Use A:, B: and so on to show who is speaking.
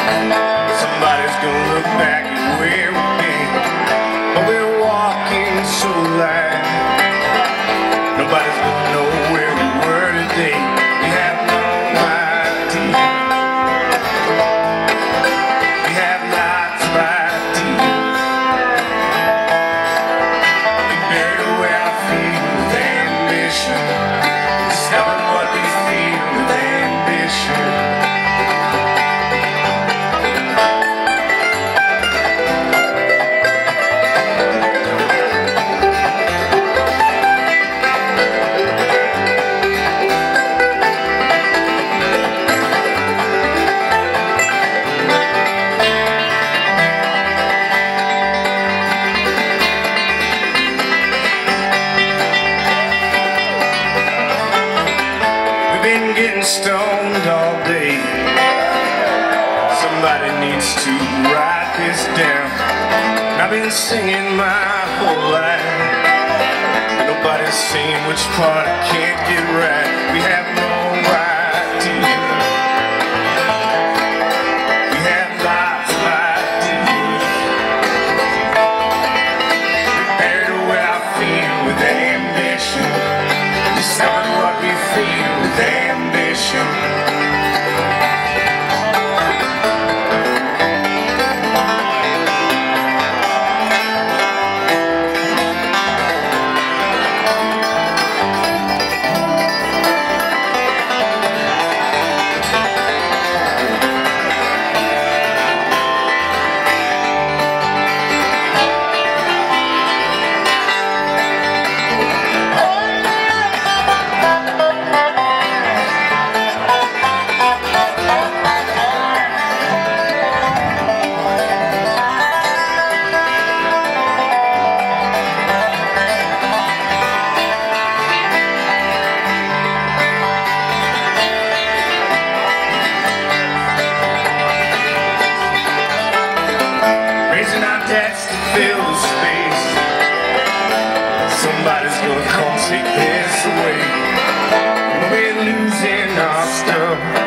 A: Somebody's gonna look back at where we've been, but we're walking so light. Nobody's gonna know where we were today. We have no idea. We have lots of ideas. We buried away our feet with ambition, discovering what we feel with ambition. Been getting stoned all day. Somebody needs to write this down. I've been singing my whole life. Nobody's saying which part I can't get right. We have no idea. We have lots of ideas. Prepared to where I feel with ambition, discover what we feel with ambition. Raising our debts to fill the space. Somebody's gonna come take this away. We're losing our stuff.